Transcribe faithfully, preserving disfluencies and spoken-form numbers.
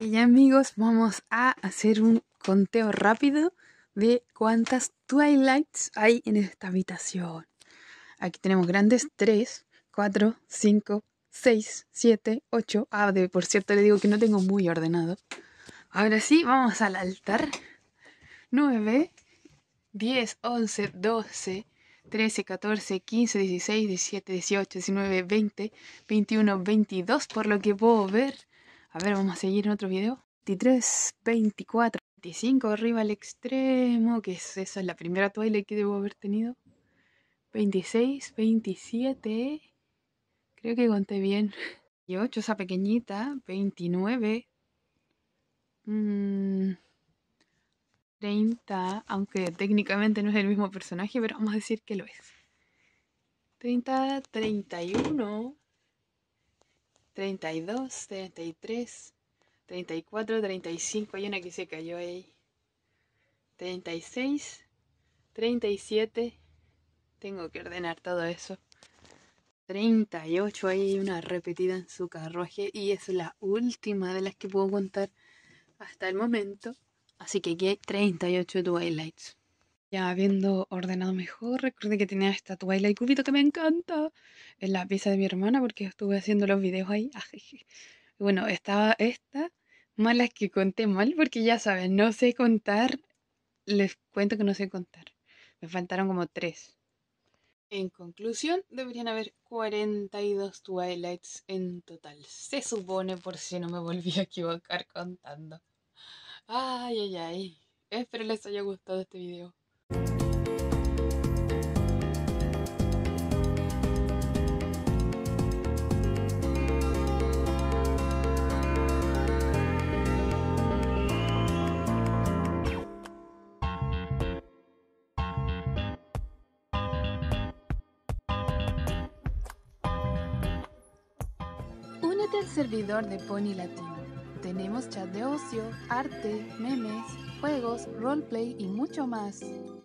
Y amigos, vamos a hacer un conteo rápido de cuántas Twilights hay en esta habitación. Aquí tenemos grandes tres, cuatro, cinco, seis, siete, ocho. Ah, de, por cierto le digo que no tengo muy ordenado. Ahora sí, vamos al altar. nueve, diez, once, doce, trece, catorce, quince, dieciséis, diecisiete, dieciocho, diecinueve, veinte, veintiuno, veintidós, por lo que puedo ver. A ver, vamos a seguir en otro video. veintitrés, veinticuatro, veinticinco arriba al extremo, que es, esa es la primera Twilight que debo haber tenido. veintiséis, veintisiete, creo que conté bien. veintiocho, esa pequeñita. veintinueve. Mmm... treinta, aunque técnicamente no es el mismo personaje, pero vamos a decir que lo es. treinta, treinta y uno, treinta y dos, treinta y tres, treinta y cuatro, treinta y cinco, hay una que se cayó ahí. treinta y seis, treinta y siete, tengo que ordenar todo eso. treinta y ocho, ahí hay una repetida en su carruaje y es la última de las que puedo contar hasta el momento. Así que aquí hay treinta y ocho Twilights. Ya habiendo ordenado mejor, recordé que tenía esta Twilight cubito que me encanta en la pieza de mi hermana porque estuve haciendo los videos ahí. Y bueno, estaba esta, más las que conté mal porque ya saben, no sé contar, les cuento que no sé contar. Me faltaron como tres. En conclusión, deberían haber cuarenta y dos Twilights en total. Se supone, por si no me volví a equivocar contando. Ay, ay, ay. Espero les haya gustado este video. Únete al servidor de Pony Latino. Tenemos chat de ocio, arte, memes, juegos, roleplay y mucho más.